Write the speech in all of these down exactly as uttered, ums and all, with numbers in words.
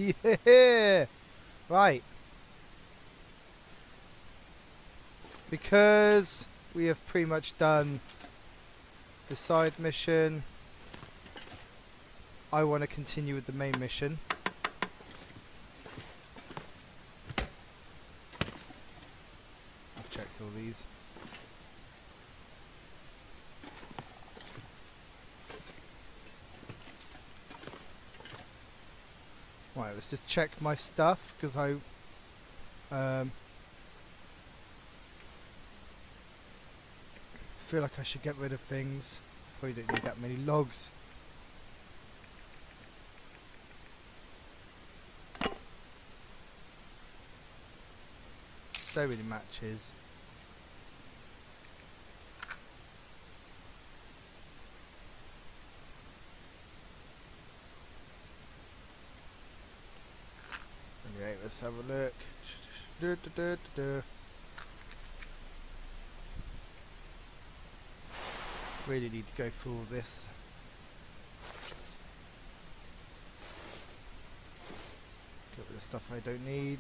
Yeah! Right. Because we have pretty much done the side mission, I want to continue with the main mission. I've checked all these. Right, let's just check my stuff, because I um, feel like I should get rid of things. Probably don't need that many logs. So many matches. Anyway, let's have a look. Du, du, du, du, du. Really need to go through all this. Get rid of stuff I don't need.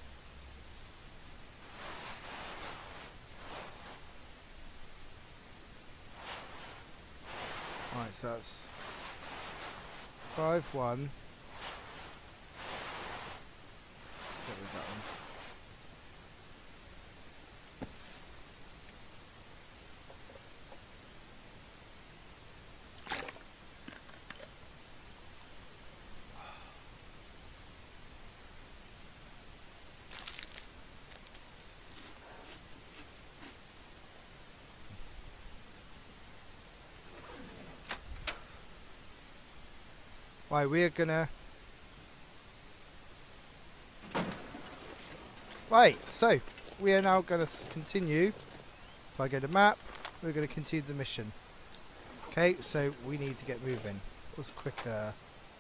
Right, so that's five one. Get rid of that one. Right, we're gonna... Right, so, we are now gonna s continue. If I go to map, we're gonna continue the mission. Okay, so we need to get moving. What's quicker?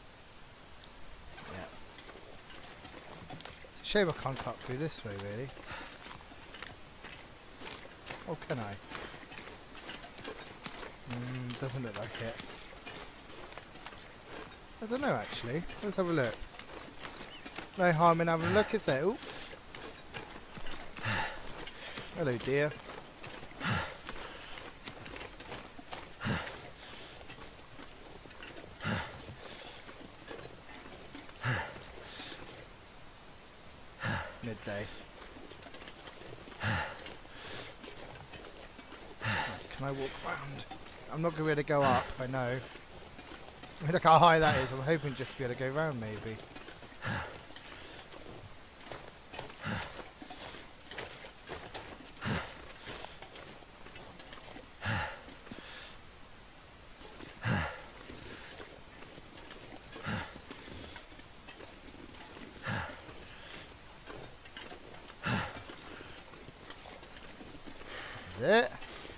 Yeah. It's a shame I can't cut through this way, really. Or can I? Mm, doesn't look like it. I don't know actually. Let's have a look. No harm in having a look, is there? Ooh. Hello, dear. Midday. Right, can I walk round? I'm not going to be able to go up, I know. Look how high that is. I'm hoping just to be able to go round, maybe. This is it.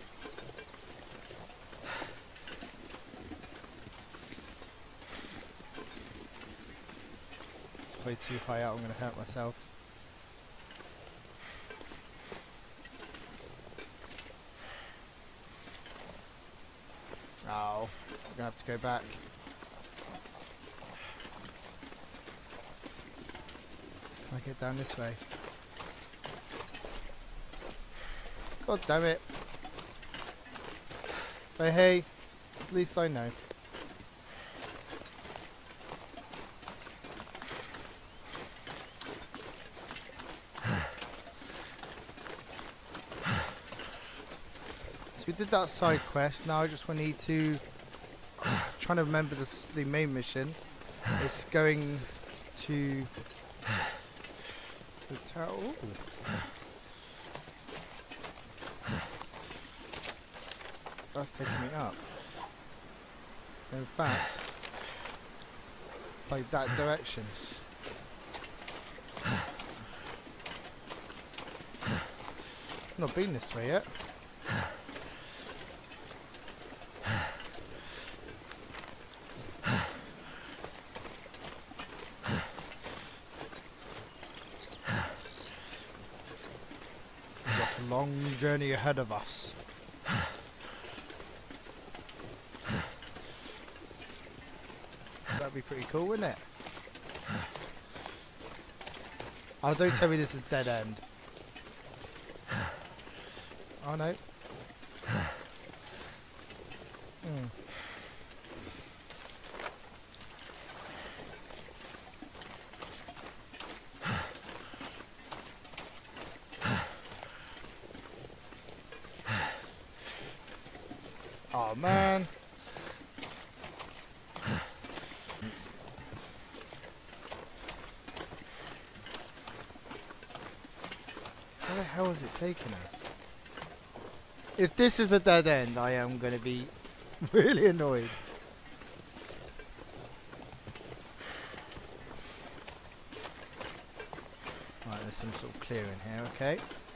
Way too high out, I'm going to hurt myself. Oh, I'm going to have to go back. Can I get down this way? God damn it. But hey, at least I know. So we did that side quest. Now I just want need to trying to remember this, the main mission. It's going to the tower. That's taking me up. In fact, like that direction. I've not been this way yet. Long journey ahead of us. That'd be pretty cool, wouldn't it? Oh, don't tell me this is dead end. Oh no. Hmm. Oh man. Where the hell is it taking us? If this is the dead end, I am going to be really annoyed. Right, there's some sort of clearing here, okay.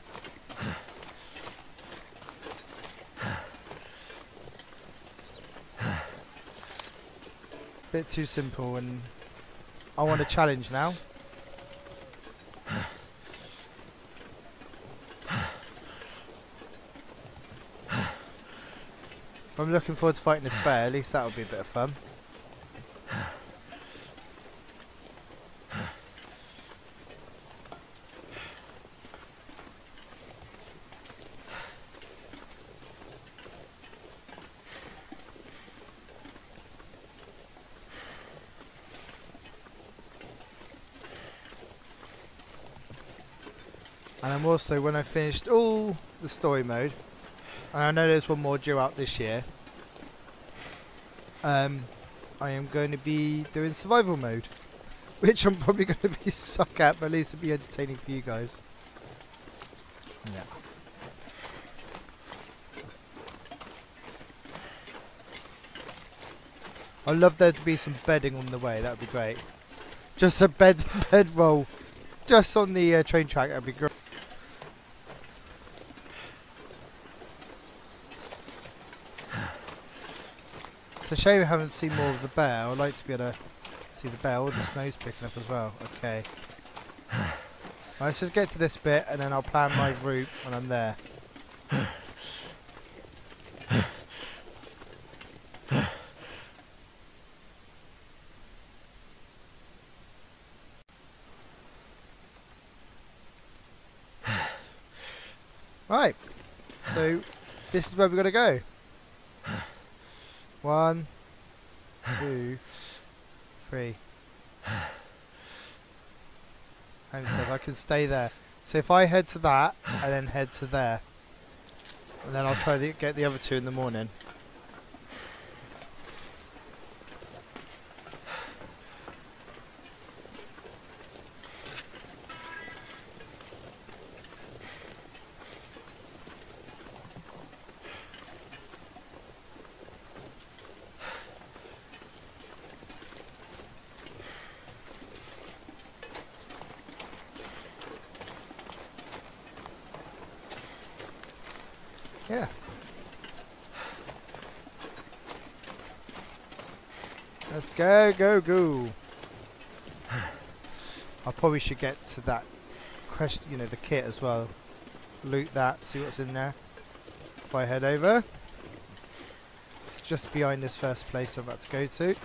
Bit too simple, and I want a challenge now. I'm looking forward to fighting this bear, at least that'll be a bit of fun. And I'm also, when I finished all the story mode, and I know there's one more due out this year, um, I am going to be doing survival mode, which I'm probably going to be suck at, but at least it'll be entertaining for you guys. Yeah. I'd love there to be some bedding on the way, that would be great. Just a bed bed roll, just on the uh, train track, that would be great. It's a shame we haven't seen more of the bear. I'd like to be able to see the bear. All the snow's picking up as well. Okay. Right, let's just get to this bit and then I'll plan my route when I'm there. Right. So, this is where we've got to go. One, two, three. Homestead, I can stay there. So if I head to that, and then head to there. And then I'll try to get the other two in the morning. Yeah. Let's go, go, go. I probably should get to that question, you know, the kit as well. Loot that, see what's in there. If I head over. It's just behind this first place I'm about to go to.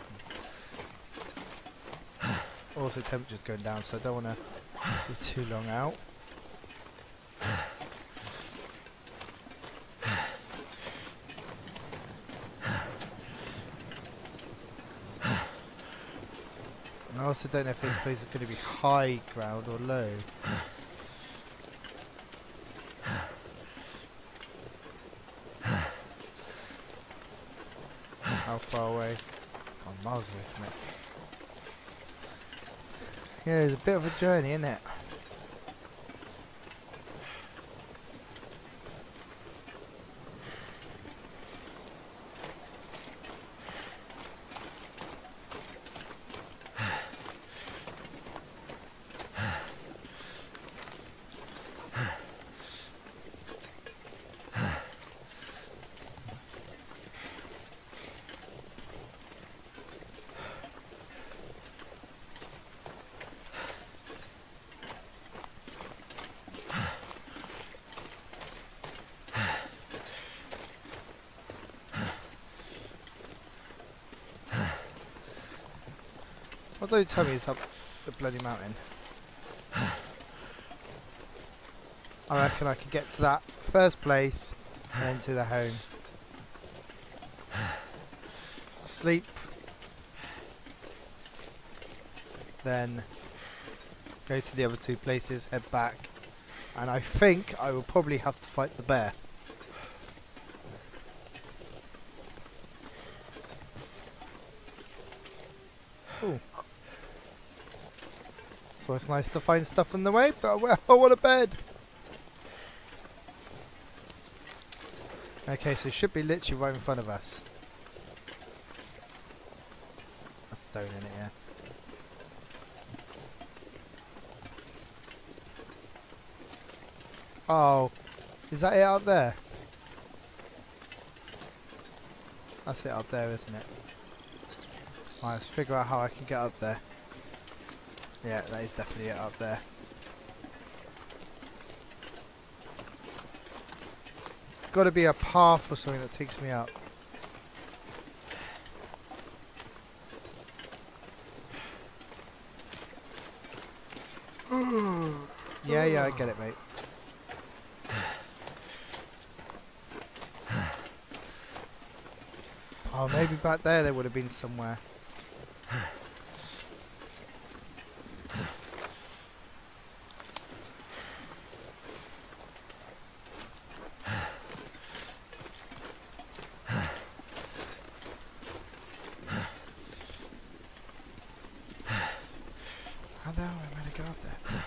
Also, temperature's going down, so I don't want to be too long out. I also don't know if this place is going to be high ground or low. How far away? God, miles away from it. Yeah, it's a bit of a journey, isn't it? Well, don't tell me it's up the bloody mountain. I reckon I could get to that first place and then to the home. Sleep. Then go to the other two places, head back. And I think I will probably have to fight the bear. Ooh. So it's nice to find stuff on the way, but I want a bed. Okay, so it should be literally right in front of us. A stone in it, yeah. Oh, is that it up there? That's it up there, isn't it? Right, let's figure out how I can get up there. Yeah, that is definitely it up there. There's got to be a path or something that takes me up. Yeah, yeah, I get it, mate. Oh, maybe back there there would have been somewhere. How the hell am I going to go up there?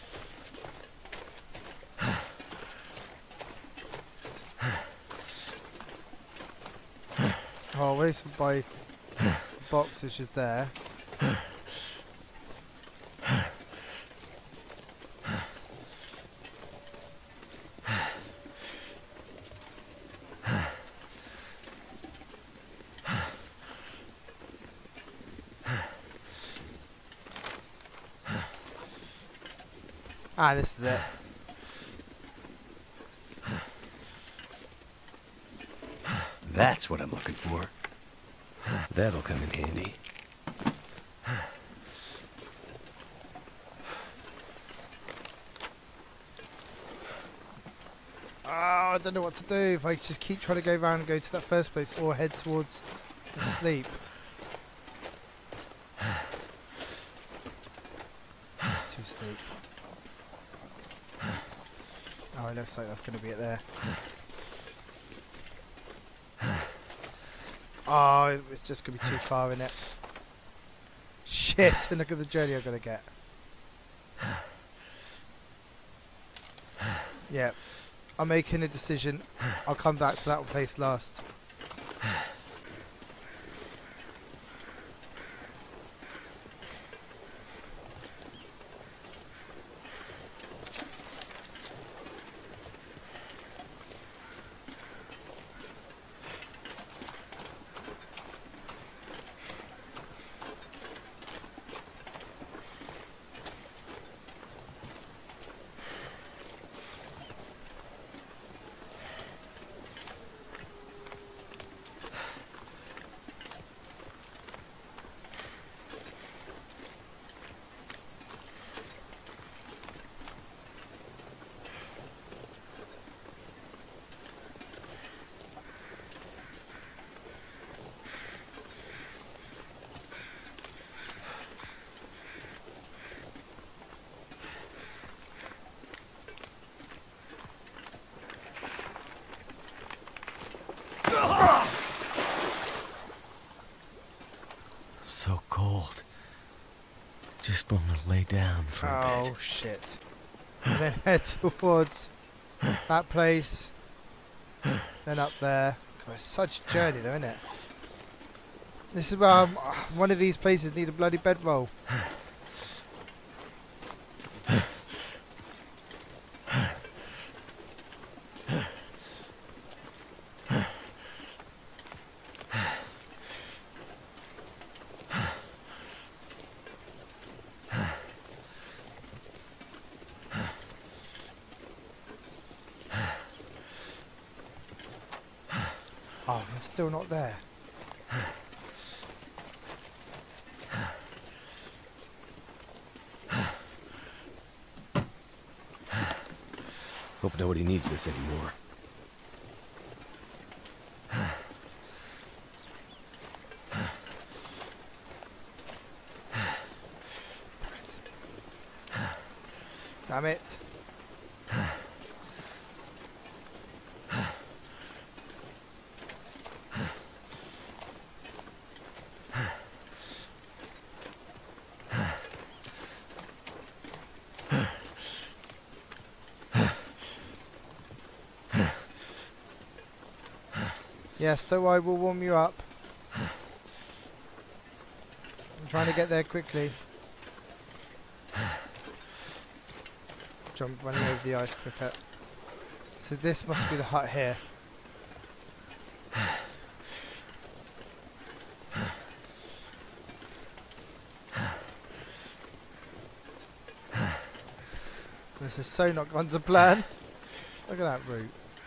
Oh, wait some by box which is there. Ah, this is it. That's what I'm looking for. That'll come in handy. Oh, I don't know what to do. If I just keep trying to go around and go to that first place or head towards the sleep. It's too steep. Oh, it looks like that's going to be it there. Oh, it's just going to be too far, isn't it? Shit, and look at the journey I've got to get. Yeah, I'm making a decision. I'll come back to that place last. So cold. Just want to lay down for a Oh bit. shit. And then head towards that place. Then up there. God, it's such a journey though, isn't it? This is where um, one of these places need a bloody bedroll. Oh, I'm still not there. Hope nobody needs this anymore. Damn it. Yes, don't worry, we'll warm you up. I'm trying to get there quickly. Jump running over the ice quicker. So this must be the hut here. This is so not gone to plan. Look at that route.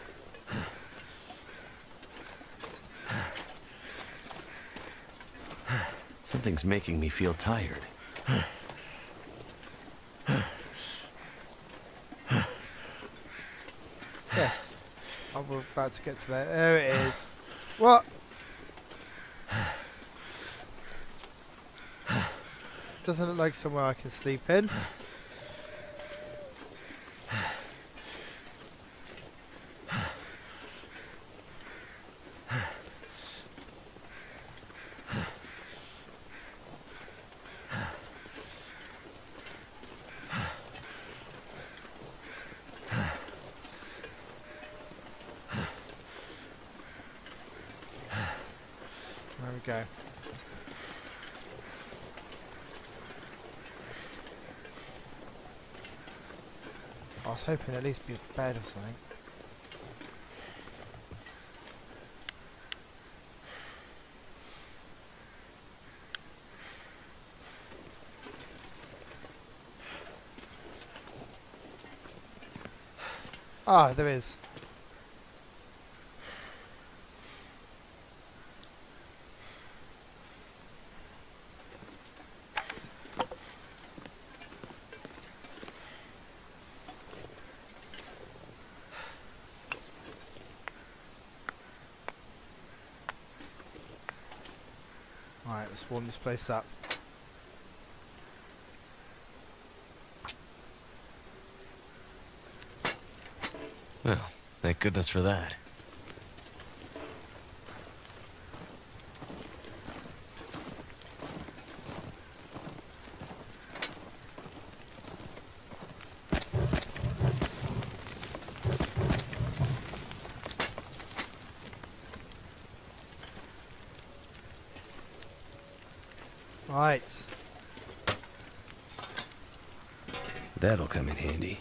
Something's making me feel tired. Yes. Oh, we're about to get to there. There it is. What? Doesn't look like somewhere I can sleep in. There we go. I was hoping at least be a bed or something. Ah, there is. Alright, let's warm this place up. Well, thank goodness for that. Right. That'll come in handy.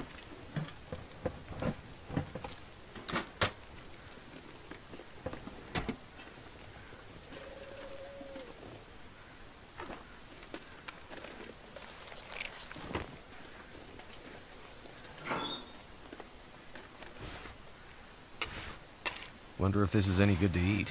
Wonder if this is any good to eat.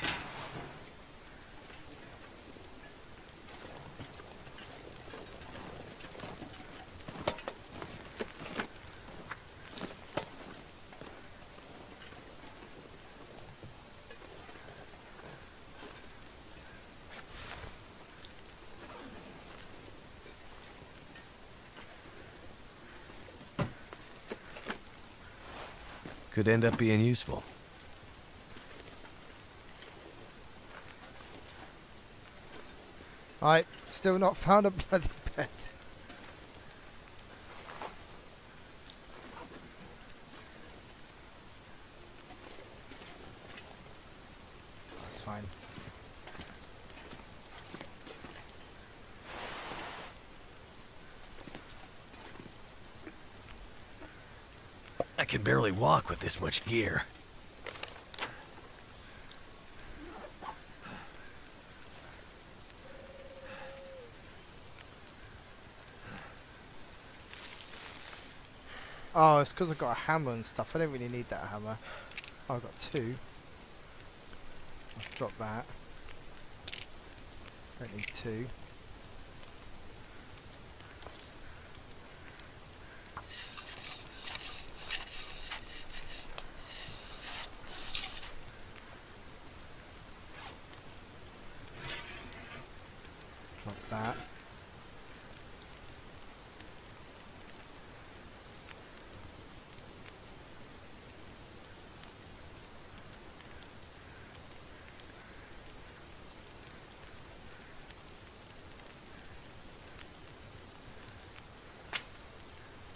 Could end up being useful. Right, still not found a bloody bed. That's fine. I can barely walk with this much gear. Oh, it's because I've got a hammer and stuff. I don't really need that hammer. Oh, I've got two. Let's drop that. Don't need two.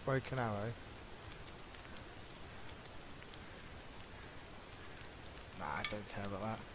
Broken arrow. Nah, I don't care about that.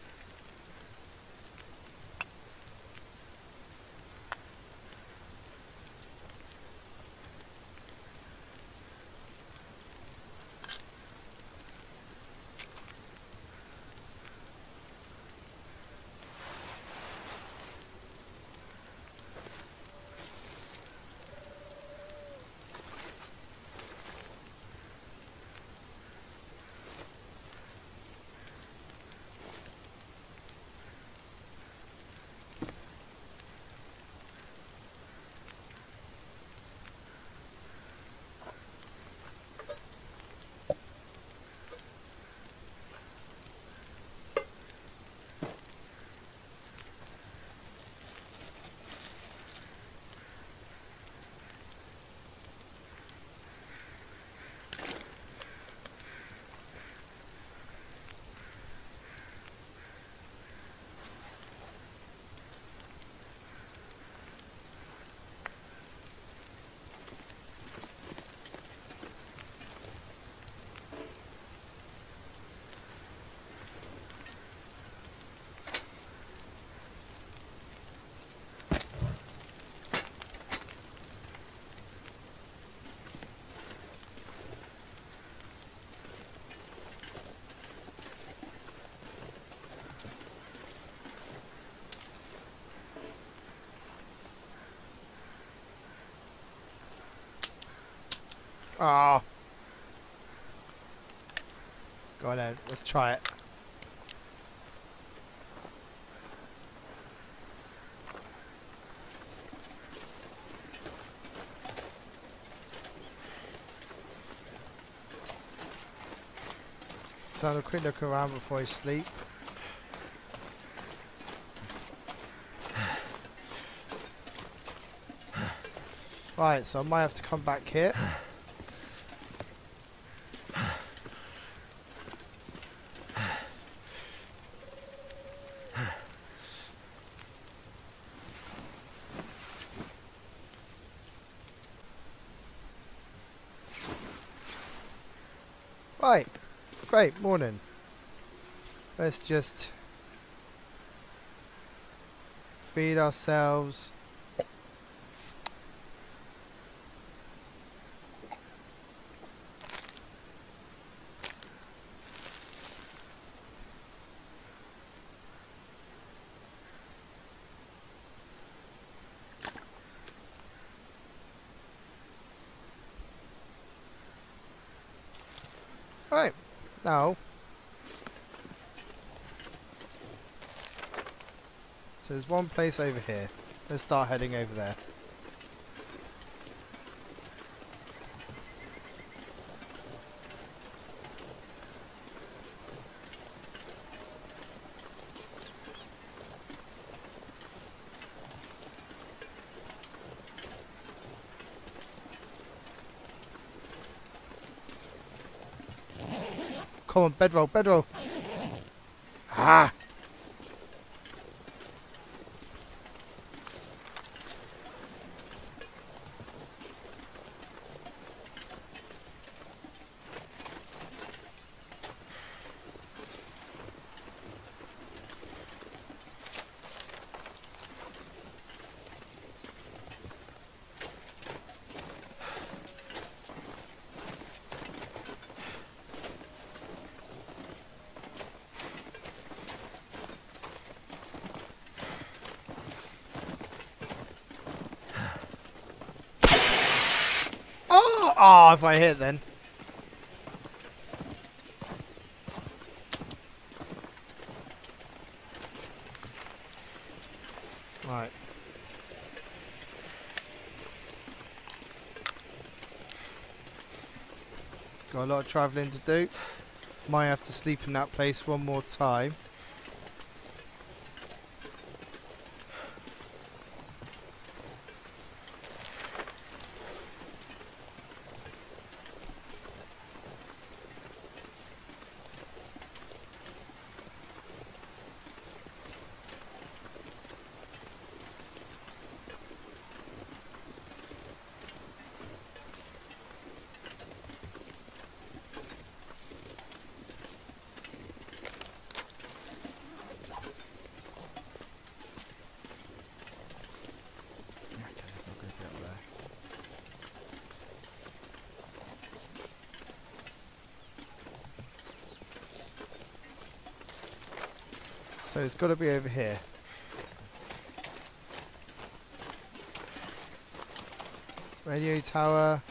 Ah. Go on then, let's try it. So have a quick look around before I sleep. Right, so I might have to come back here. Right, great, morning. Let's just feed ourselves. Right, now, so there's one place over here. Let's start heading over there. Come on, bedroll, bedroll. Ah! Oh, oh, if I hit then. Right. Got a lot of travelling to do. Might have to sleep in that place one more time. So it's got to be over here. Radio tower.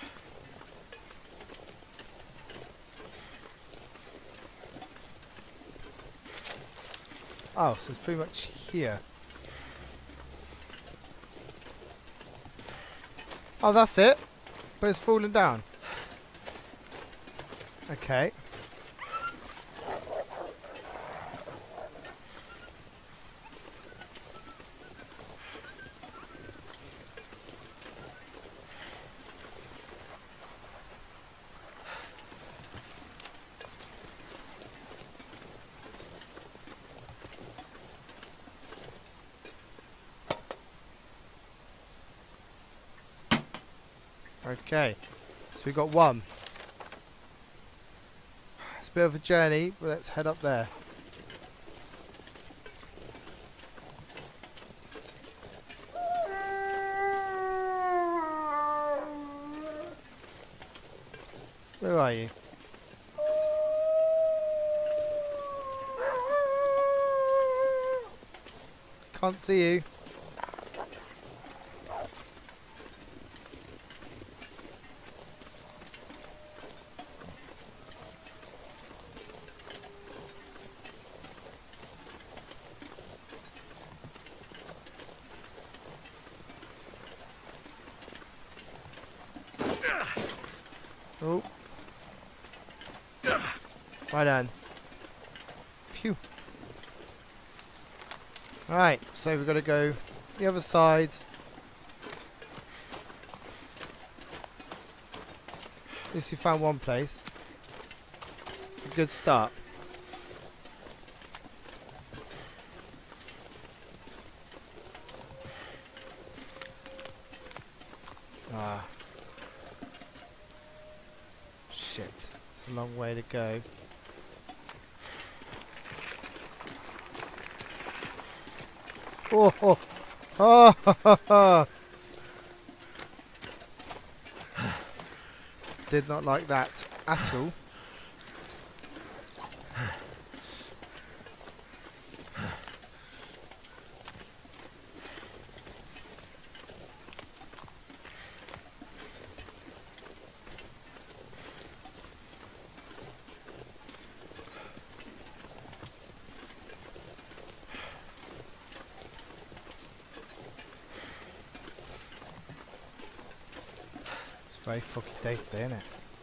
Oh, so it's pretty much here. Oh, that's it. But it's fallen down. Okay. Okay, so we got one. It's a bit of a journey, but let's head up there. Where are you? Can't see you. Oh. Right on. Phew. Right, so we've got to go the other side. At least we found one place. A good start. Ah. Shit. It's a long way to go. Oh, oh, oh, ha, ha, ha. Did not like that at all. Very fucking day today, isn't it?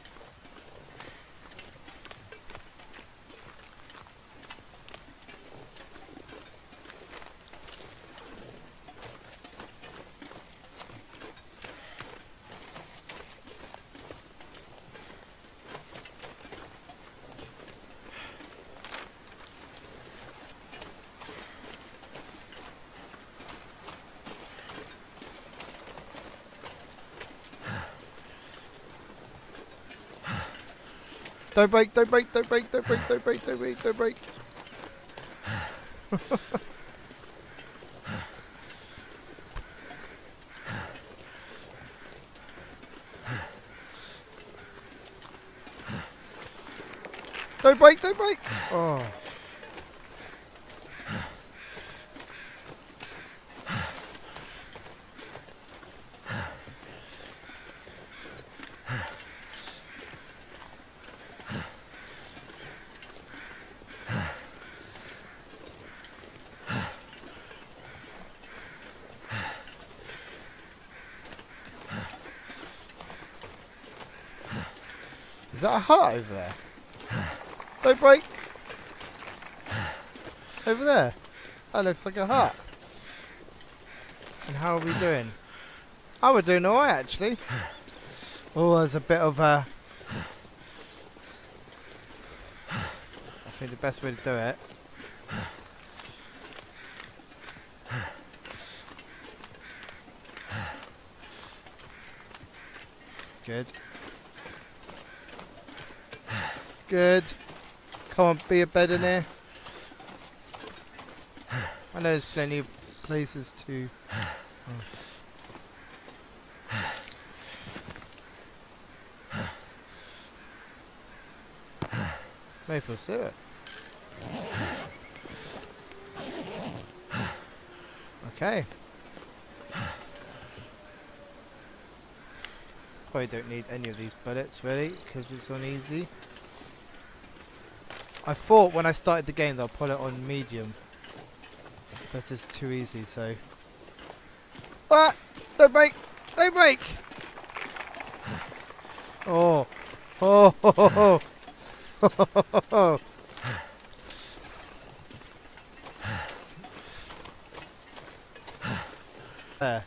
Don't break, don't break, don't break, don't break, don't break, don't break, don't break. Don't break, don't break. Oh. Is that a hut over there? Don't break! Over there. That looks like a hut. And how are we doing? Oh, we're doing alright actually. Oh, there's a bit of a... I think the best way to do it... Good. Good. Come on, be a bed in here. I know there's plenty of places to... Oh. Maple syrup. Okay. Probably don't need any of these bullets really, because it's on easy. I thought when I started the game they'll put it on medium, but it's too easy, so... Ah! Don't break! Don't break! Oh! Oh! Ho, ho, ho. Ho, ho, ho, ho. There.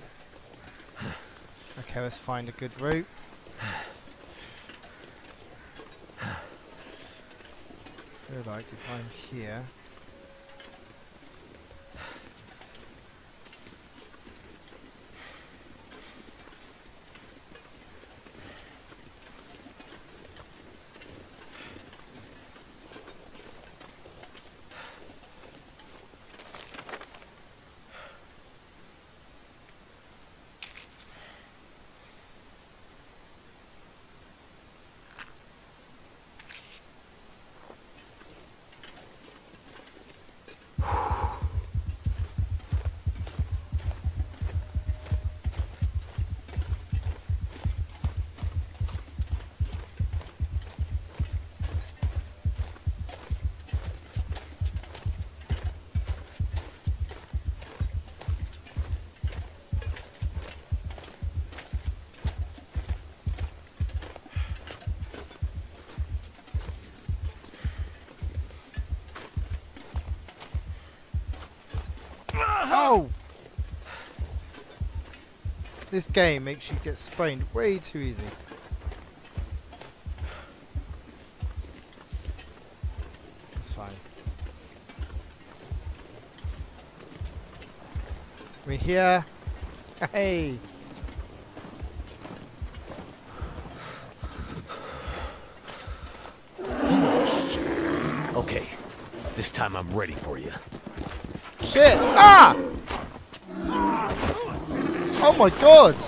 Okay, let's find a good route. I feel like if I'm here... Oh! This game makes you get sprained way too easy. It's fine. We're here. Hey! Okay, this time I'm ready for you. Shit! Ah! Oh my god!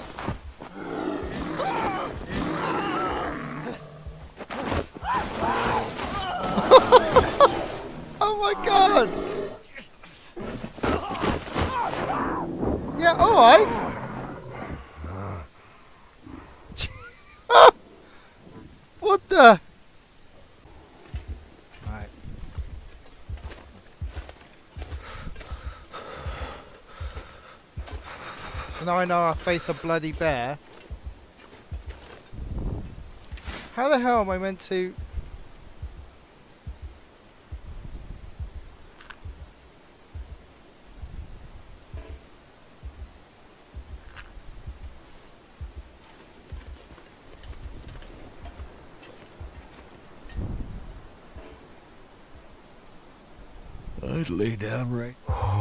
Oh my god! Yeah, alright! What the? Right. So now I know I face a bloody bear. How the hell am I meant to... I'd lay down right.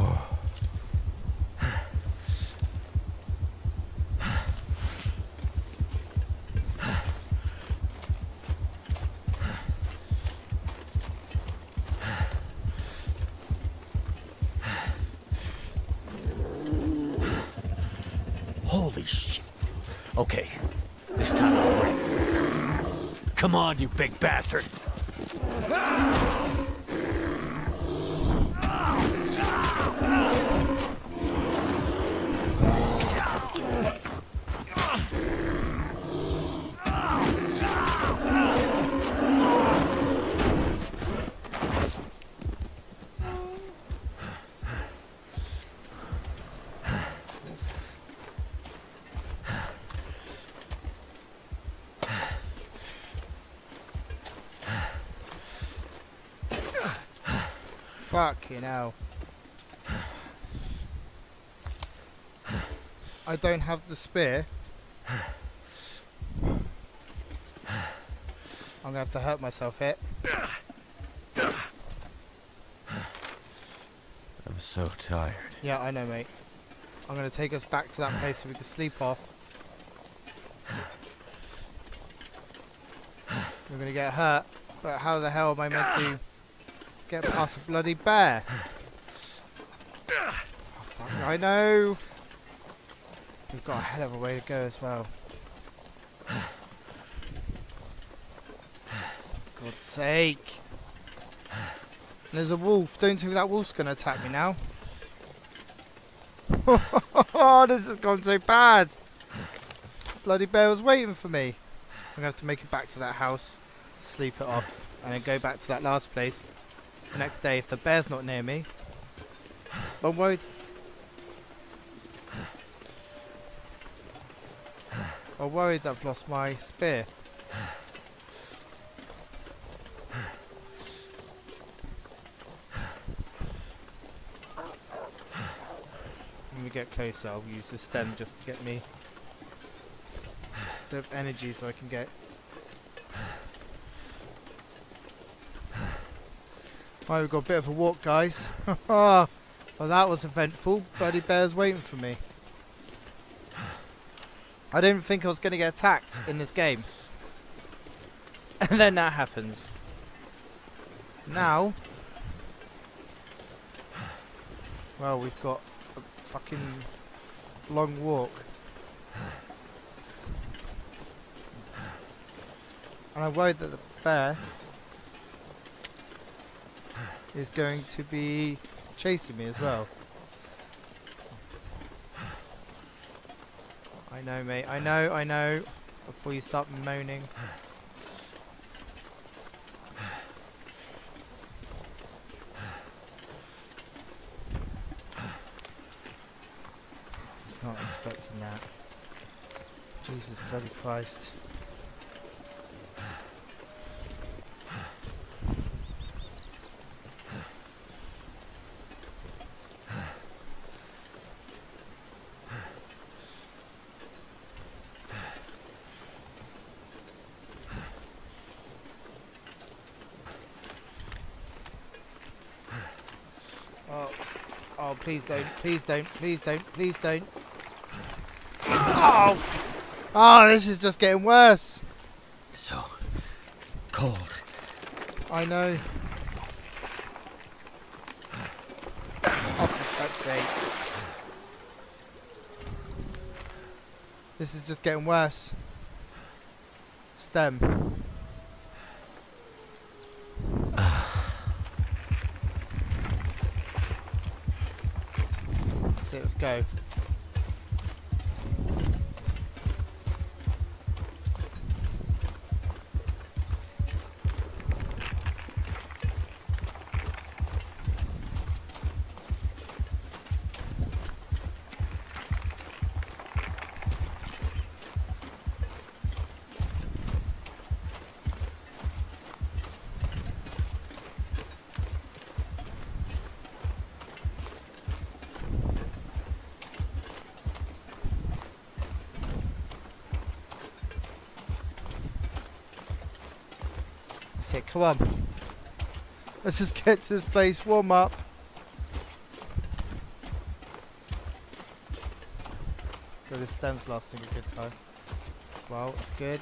Holy shit. Okay, this time I'm ready. Come on, you big bastard. Fucking hell. I don't have the spear. I'm gonna have to hurt myself here. I'm so tired. Yeah, I know, mate. I'm gonna take us back to that place so we can sleep off. We're gonna get hurt, but how the hell am I meant to get past a bloody bear? Oh, fuck, I know. We've got a hell of a way to go as well. God's sake. There's a wolf. Don't think that wolf's gonna attack me now. Oh, this has gone so bad. Bloody bear was waiting for me. I'm gonna have to make it back to that house, sleep it off, and then go back to that last place the next day. If the bear's not near me, I'm worried. I'm worried that I've lost my spear. When we get closer, I'll use the stem just to get me the energy so I can get. Right, we've got a bit of a walk, guys. Well, that was eventful. Bloody bear's waiting for me. I didn't think I was going to get attacked in this game. And then that happens. Now, well, we've got a fucking long walk. And I'm worried that the bear is going to be chasing me as well. I know, mate. I know, I know. Before you start moaning. I was not expecting that. Jesus bloody Christ. Oh, oh, please don't, please don't, please don't, please don't. Oh, oh, this is just getting worse. So cold. I know. Oh, for fuck's sake. This is just getting worse. Stem. Let's see, let's go. That's it, come on. Let's just get to this place, warm up. Good, this stem's lasting a good time. Well, it's good.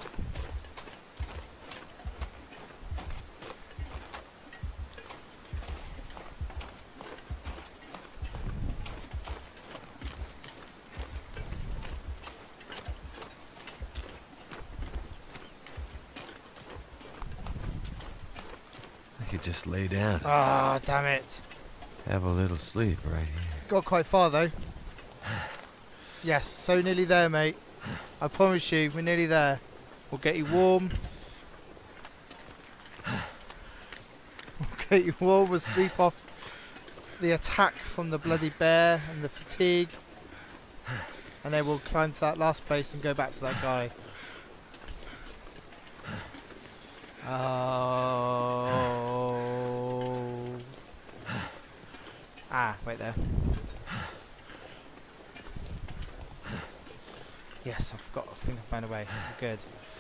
Just lay down. Ah, oh, damn it. Have a little sleep right here. Got quite far though. Yes, so nearly there, mate. I promise you, we're nearly there. We'll get you warm. We'll get you warm, we'll sleep off the attack from the bloody bear and the fatigue. And then we'll climb to that last place and go back to that guy. Oh. Ah, wait there. Yes, I've got. I think I found a way. Good.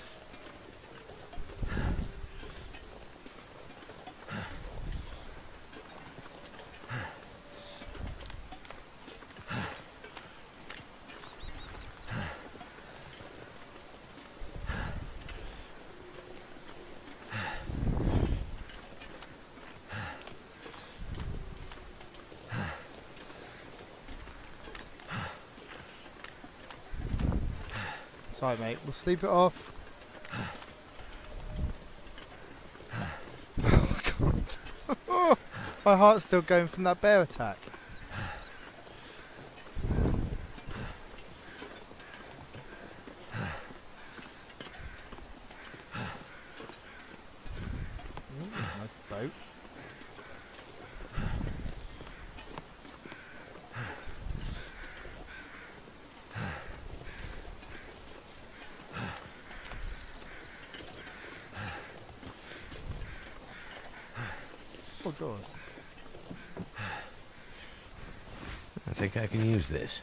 Sorry, mate. We'll sleep it off. Oh, God. My heart's still going from that bear attack. boat. Oh, drawers. I think I can use this.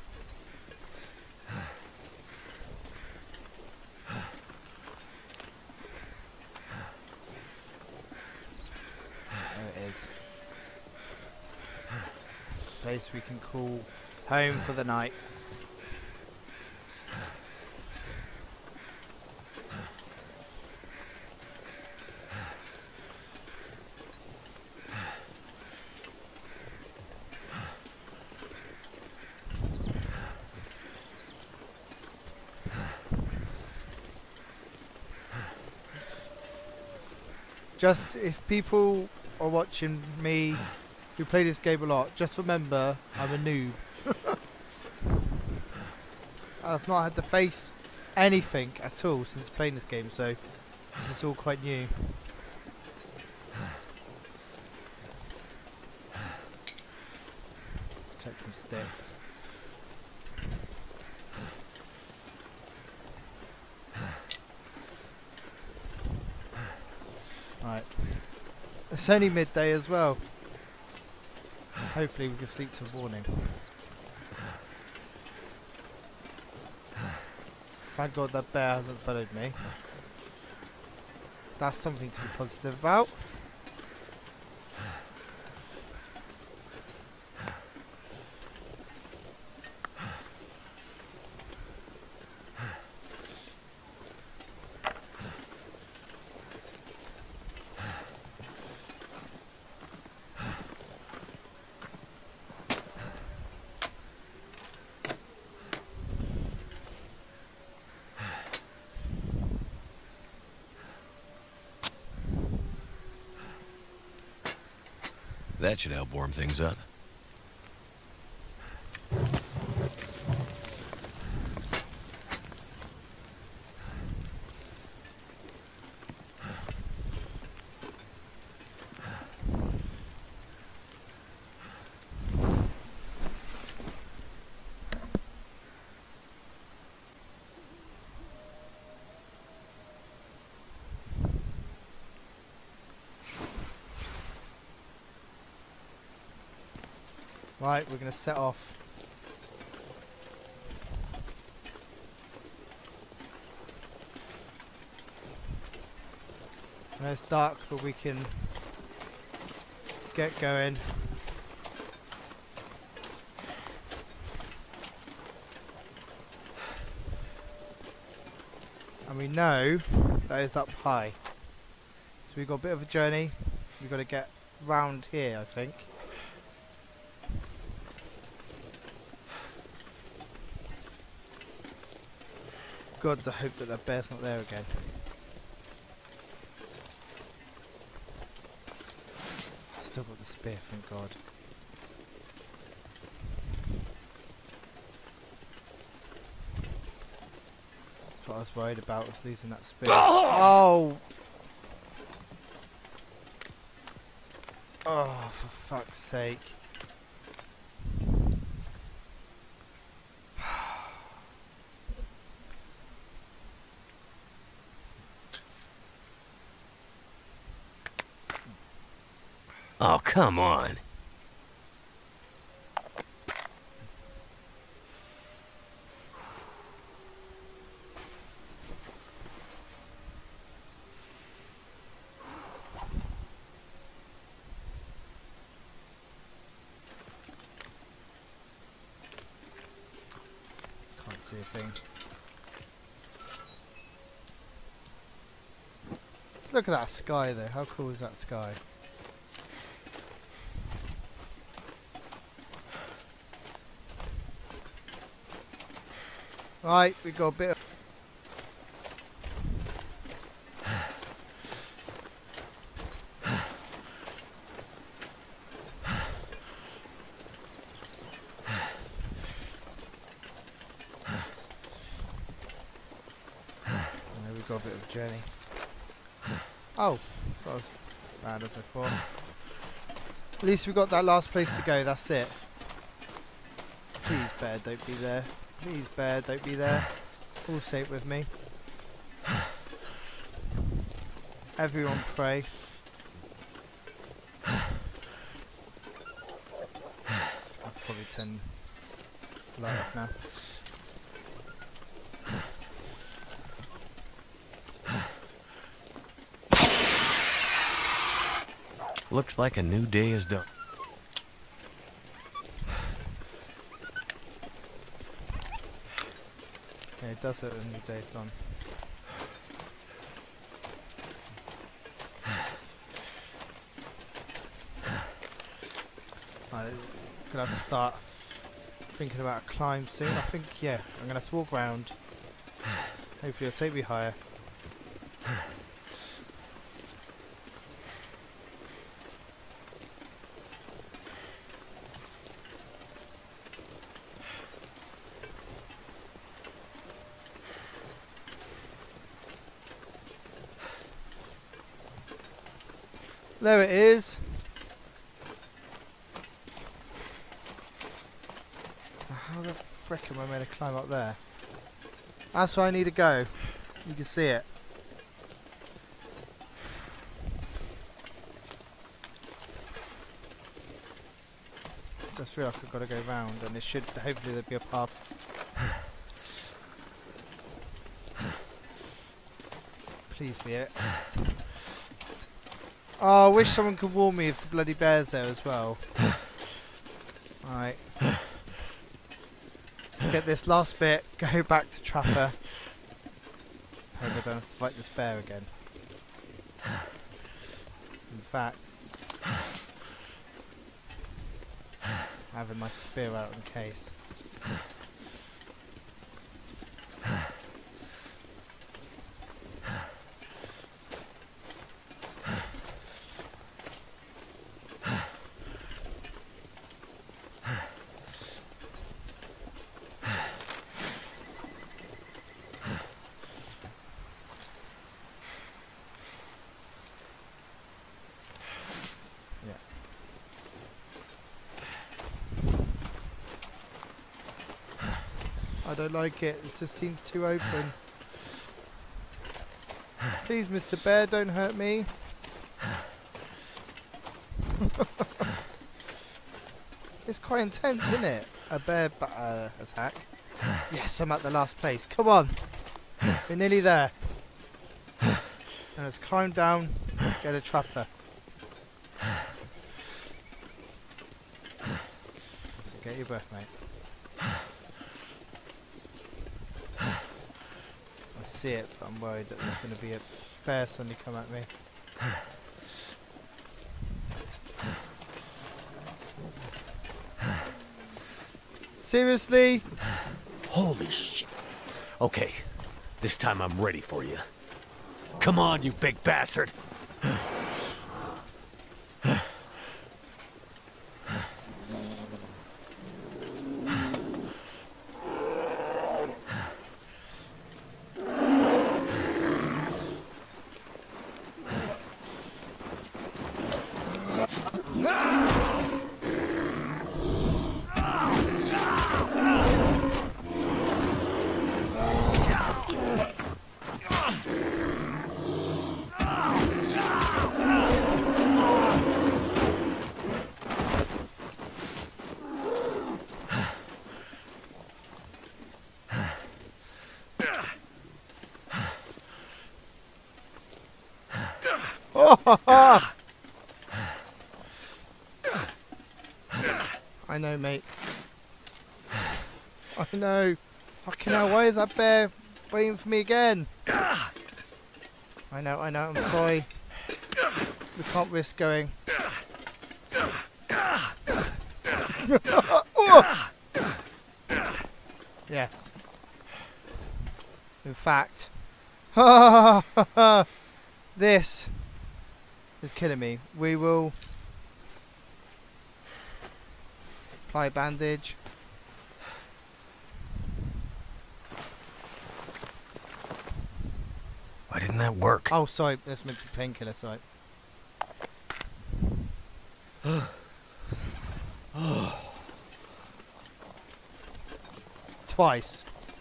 There it is. Place we can call home for the night. Just if people are watching me who play this game a lot, just remember I'm a noob. I've not had to face anything at all since playing this game, so this is all quite new. Let's collect some sticks. Right. It's only midday as well. Hopefully we can sleep till morning. Thank God that bear hasn't followed me. That's something to be positive about. That should help warm things up. Right, we're going to set off. I know it's dark, but we can get going. And we know that it's up high. So we've got a bit of a journey. We've got to get round here, I think. God, I hope that that bear's not there again. I've still got the spear, thank God. That's what I was worried about, was losing that spear. Oh! Oh, for fuck's sake. Oh, come on. Can't see a thing. Let's look at that sky though. How cool is that sky? Right, we got a bit of got a bit of a journey. Oh, that was bad as I thought. At least we got that last place to go, that's it. Please, bear, don't be there. Please, bear, don't be there. All safe with me. Everyone pray. I'll probably turn the light off now. Looks like a new day is done. Yeah, it does it when your day's done. I'm gonna have to start thinking about a climb soon. I think, yeah, I'm gonna have to walk around. Hopefully it'll take me higher. There it is. How the frick am I meant to climb up there? That's where I need to go. You can see it. Just feel like I've got to go round, and it should hopefully there'll be a path. Please be it. Oh, I wish someone could warn me if the bloody bear's there as well. Alright. Let's get this last bit, go back to Trapper. Hope I don't have to fight this bear again. In fact, having my spear out in case. I don't like it, it just seems too open. Please, Mister Bear, don't hurt me. It's quite intense, isn't it? A bear uh, attack. Yes, I'm at the last place. Come on. We're nearly there. And let's climb down, get a trapper. Get your breath, mate. I see it, but I'm worried that there's going to be a bear suddenly come at me. Seriously? Holy shit. Okay, this time I'm ready for you. Come on, you big bastard. I know, mate. I know. Fucking hell, why is that bear waiting for me again? I know, I know, I'm sorry. We can't risk going. Oh! Yes. In fact, this is killing me. We will apply bandage. Why didn't that work? Oh, sorry, that's meant to be painkiller, sorry. Twice.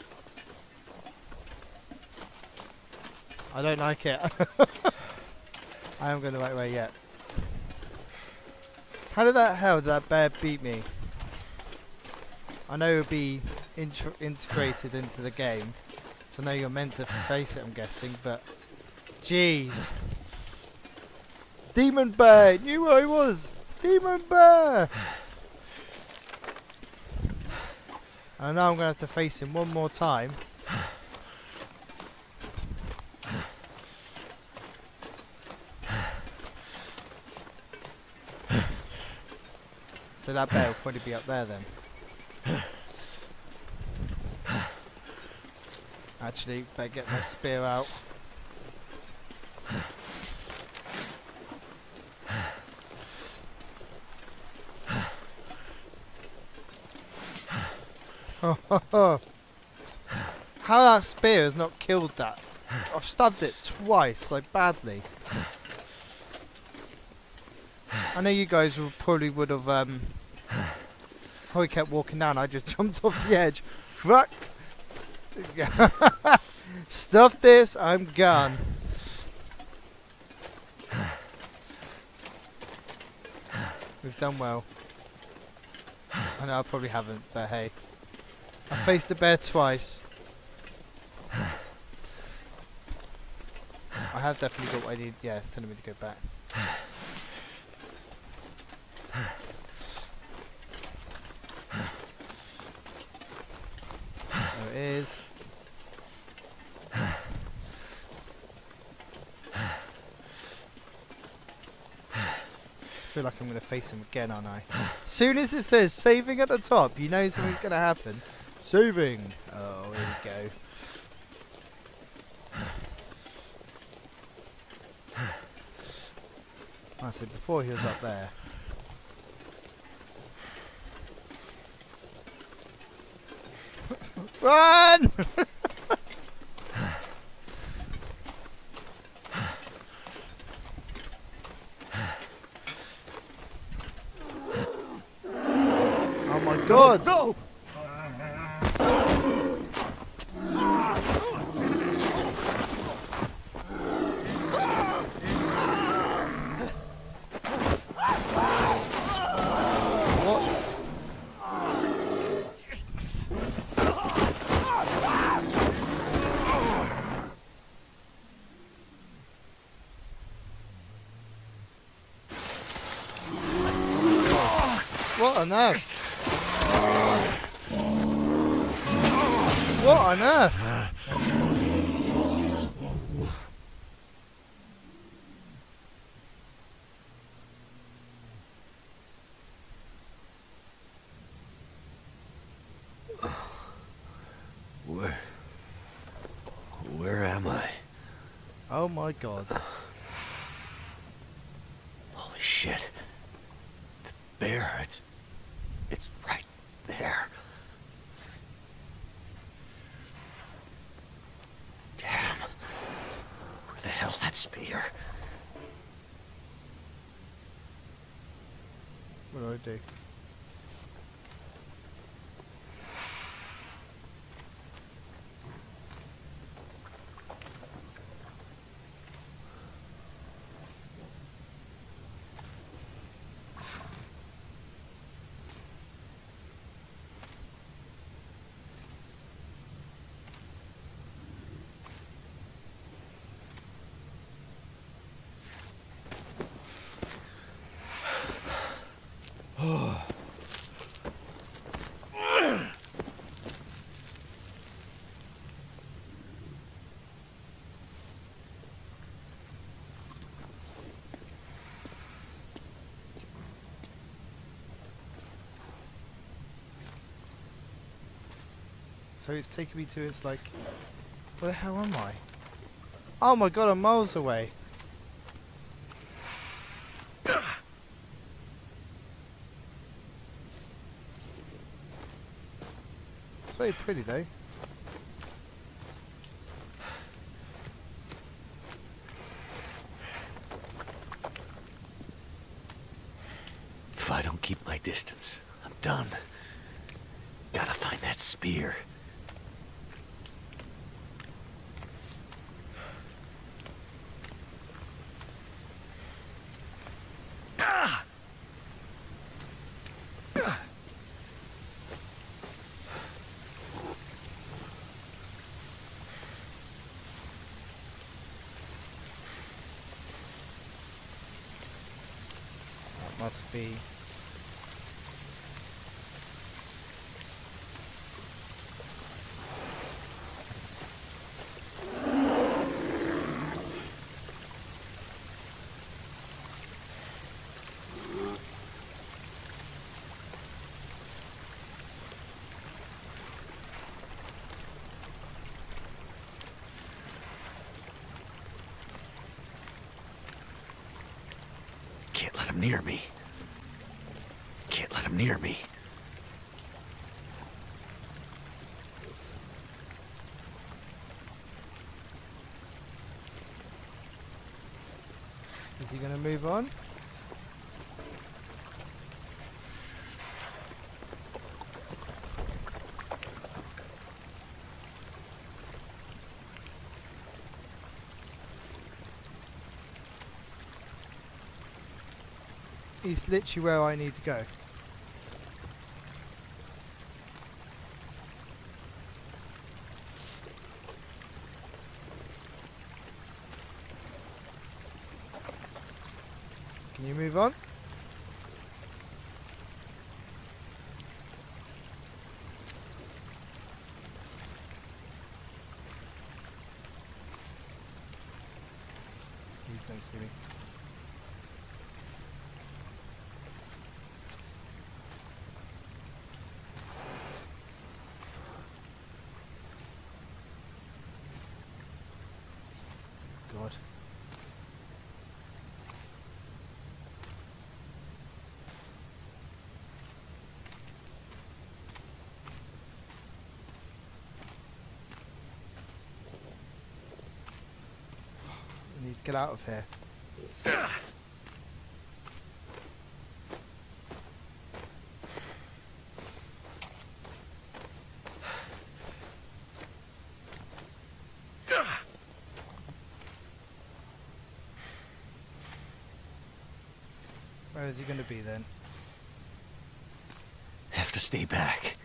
I don't like it. I haven't gone the right way yet. How did that hell did that bear beat me? I know it would be intr integrated into the game, so I know you're meant to face it, I'm guessing, but jeez. Demon bear! Knew where he was! Demon bear! I know I'm going to have to face him one more time. So that bear will probably be up there then. Actually, better get my spear out. How that spear has not killed that? I've stabbed it twice, like badly. I know you guys will probably would have um probably kept walking down. I just jumped off the edge. Fuck. Stuff this, I'm gone. We've done well. I know I probably haven't, but hey. I faced the bear twice. I have definitely got what I need. Yeah, it's telling me to go back. There it is. I feel like I'm going to face him again, aren't I? As soon as it says saving at the top, you know something's going to happen. Saving. Oh, here we go. I said before he was up there. Run! Oh my God! No! What on earth? What on earth? Where... Where am I? Oh my God. Holy shit. The bear, it's... It's right there. Damn. Where the hell's that spear? What do I do? So it's taking me to its like, where the hell am I? Oh my God, I'm miles away. It's very pretty though. I don't keep my distance, I'm done. Gotta find that spear. Ah! That must be... Can't let him near me. Can't let him near me. Is he going to move on? He's literally where I need to go. Can you move on? Please don't see me. God. I need to get out of here. Where is he going to be then? Have to stay back.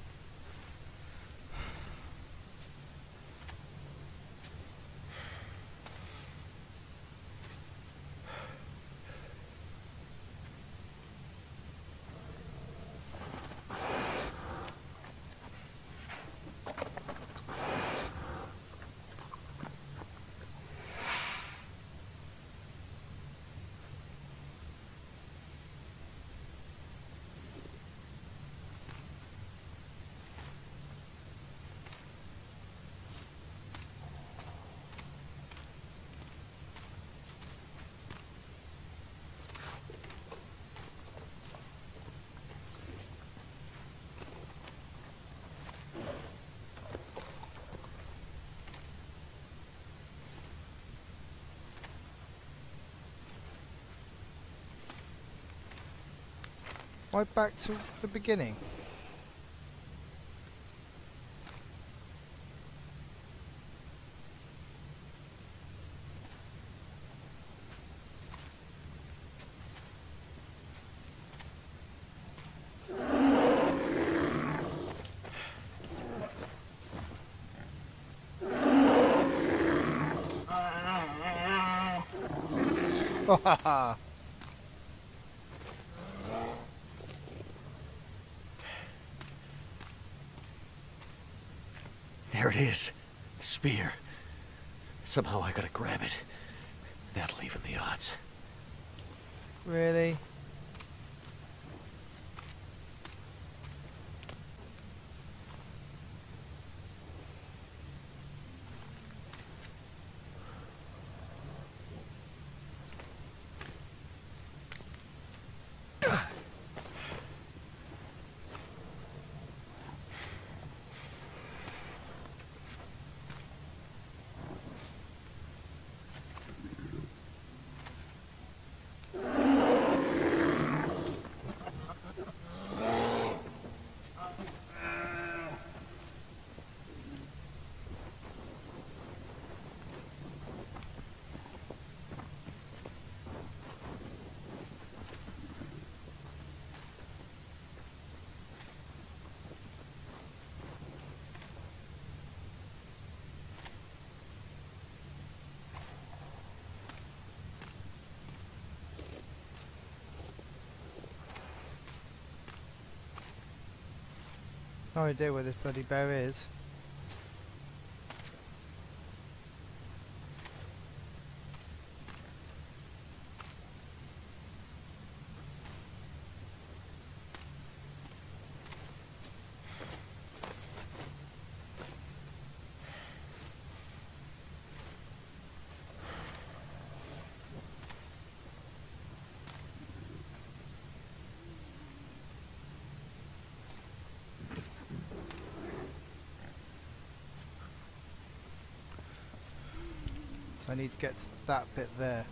Right back to the beginning. There it is. The spear. Somehow I gotta grab it. That'll even the odds. Really? No idea where this bloody bear is. So I need to get to that bit there.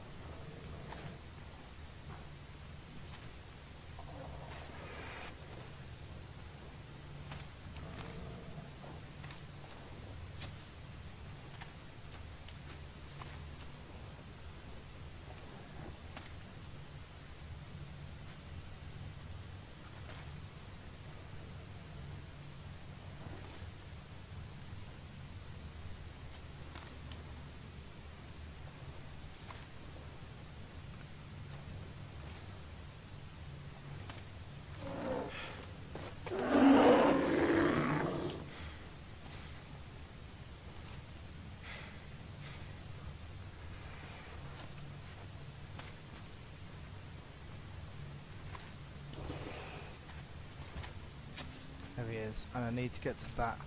There he is, and I need to get to that.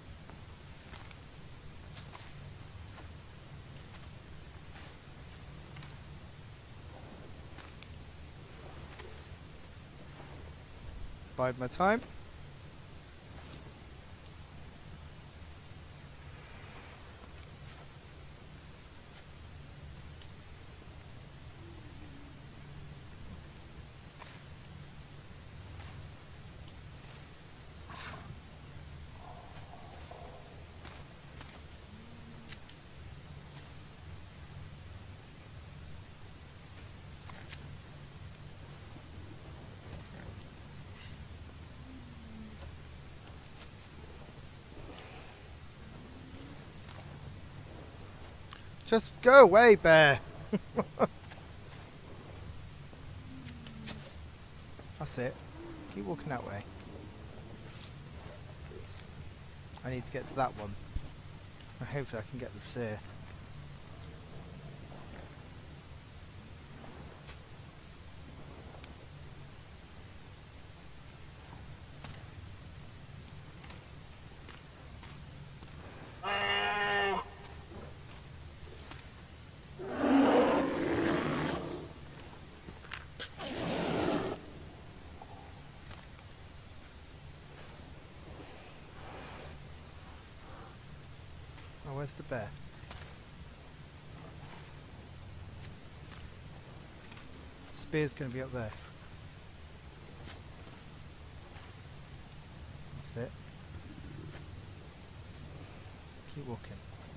Bide my time. Just go away, bear. That's it. Keep walking that way. I need to get to that one. And hopefully I can get the here. Where's the bear? Spear's going to be up there. That's it. Keep walking.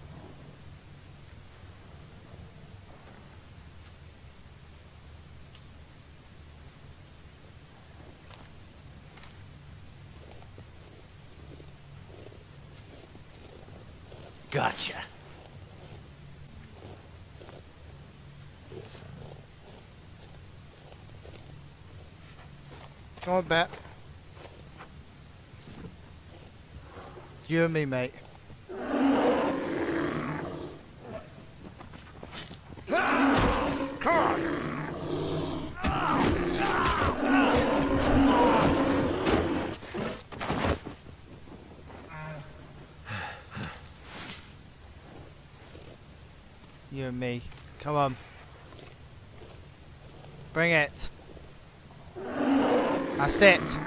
Gotcha. Come on, bet. You and me, mate. Come on. You and me. Come on. Bring it. That's it.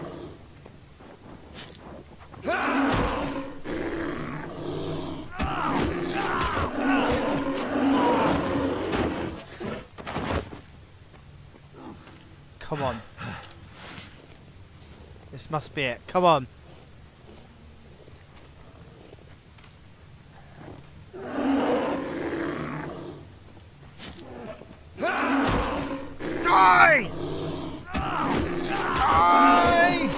Come on. This must be it. Come on. Die! Die!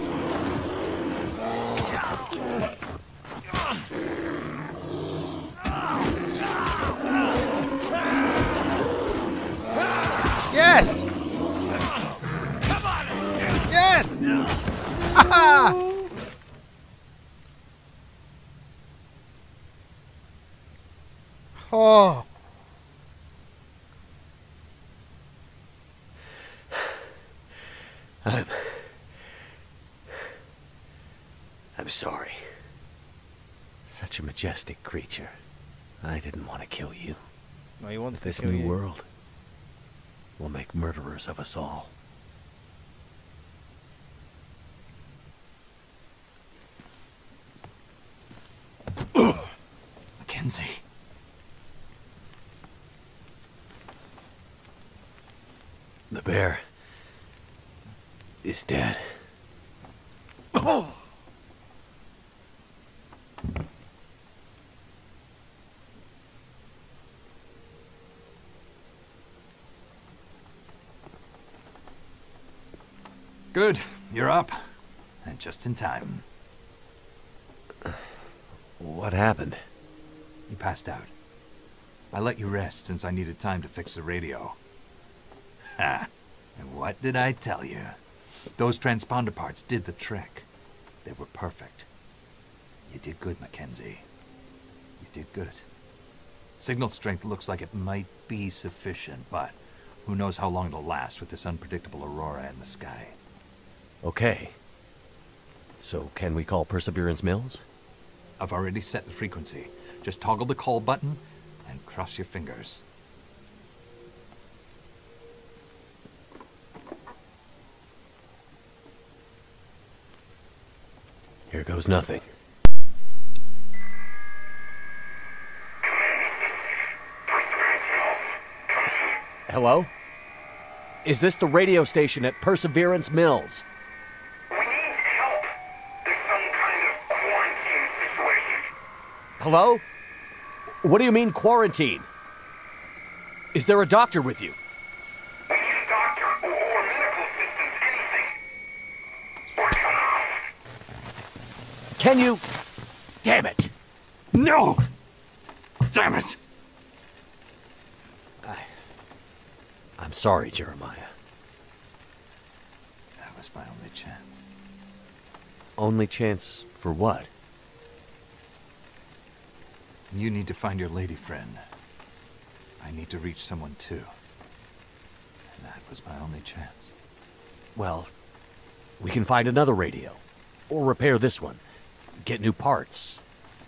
Yes! Yes! Haha! Oh! I'm... I'm sorry. Such a majestic creature. I didn't want to kill you. No, he wants But this to kill new you. world will make murderers of us all. Mackenzie. The bear is dead. Oh! Good, you're up. And just in time. What happened? You passed out. I let you rest since I needed time to fix the radio. Ha! And what did I tell you? Those transponder parts did the trick. They were perfect. You did good, Mackenzie. You did good. Signal strength looks like it might be sufficient, but who knows how long it'll last with this unpredictable aurora in the sky. Okay. So can we call Perseverance Mills? I've already set the frequency. Just toggle the call button and cross your fingers. Here goes nothing. Hello? Is this the radio station at Perseverance Mills? We need help. There's some kind of quarantine situation. Hello? What do you mean quarantine? Is there a doctor with you? We need a doctor or, or medical assistance, anything. Or cut off. Can you... Damn it! No! Damn it! I... I'm sorry, Jeremiah. That was my only chance. Only chance for what? You need to find your lady friend. I need to reach someone too. And that was my only chance. Well, we can find another radio. Or repair this one. Get new parts.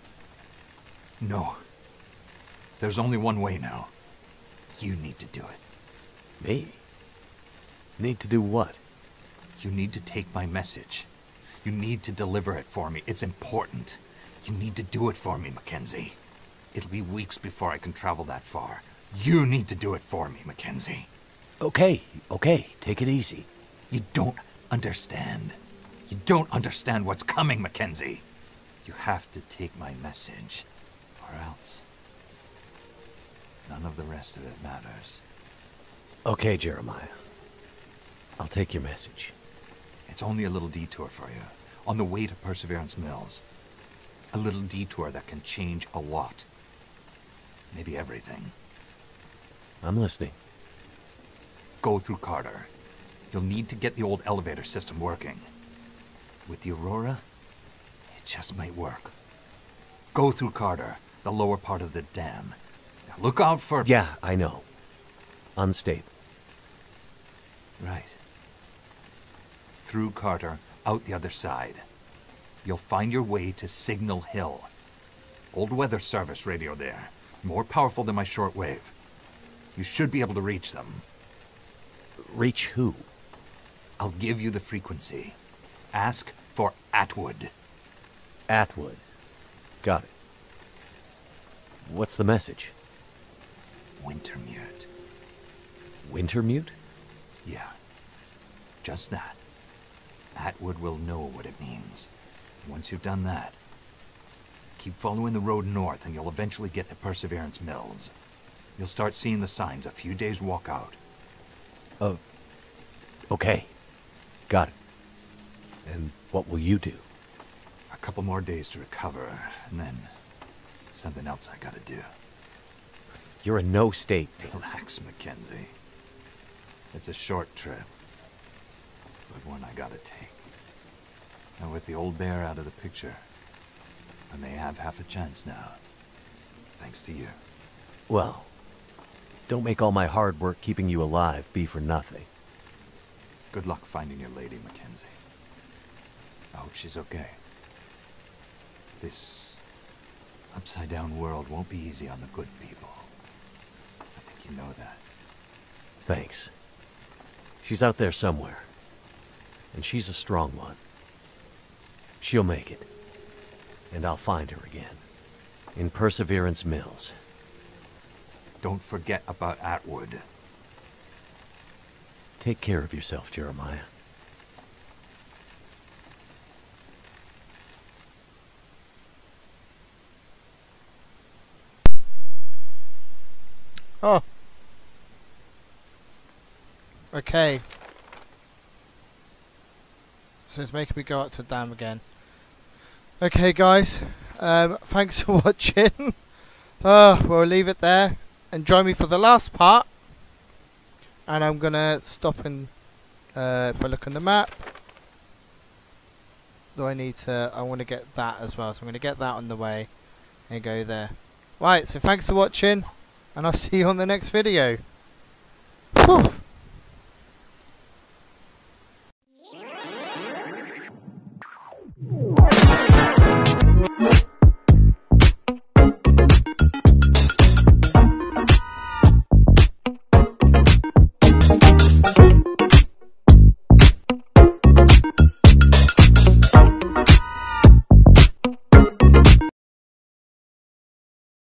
No. There's only one way now. You need to do it. Me? Need to do what? You need to take my message. You need to deliver it for me. It's important. You need to do it for me, Mackenzie. It'll be weeks before I can travel that far. You need to do it for me, Mackenzie. Okay, okay, take it easy. You don't understand. You don't understand what's coming, Mackenzie. You have to take my message, or else none of the rest of it matters. Okay, Jeremiah. I'll take your message. It's only a little detour for you, on the way to Perseverance Mills. A little detour that can change a lot. Maybe everything. I'm listening. Go through Carter. You'll need to get the old elevator system working. With the Aurora, it just might work. Go through Carter, the lower part of the dam. Now look out for... Yeah, I know. Unstable. Right. Through Carter, out the other side. You'll find your way to Signal Hill. Old weather service radio there. More powerful than my shortwave. You should be able to reach them. Reach who? I'll give you the frequency. Ask for Atwood. Atwood. Got it. What's the message? Wintermute. Wintermute? Yeah. Just that. Atwood will know what it means. Once you've done that, keep following the road north and you'll eventually get to Perseverance Mills. You'll start seeing the signs a few days walk out. Oh. Okay. Got it. And what will you do? A couple more days to recover, and then something else I gotta do. You're in no state. Relax, Mackenzie. It's a short trip, but one I gotta take. And with the old bear out of the picture, I may have half a chance now. Thanks to you. Well, don't make all my hard work keeping you alive be for nothing. Good luck finding your lady, Mackenzie. I hope she's okay. This upside-down world won't be easy on the good people. I think you know that. Thanks. She's out there somewhere. And she's a strong one. She'll make it. And I'll find her again. In Perseverance Mills. Don't forget about Atwood. Take care of yourself, Jeremiah. Oh. Okay. So it's making me go up to the dam again. Okay, guys. Um, thanks for watching. uh, we'll leave it there. And join me for the last part. And I'm going to stop and, uh, if I look on the map. Do I need to, I want to get that as well. So I'm going to get that on the way and go there. Right, so thanks for watching. And I'll see you on the next video. Whew.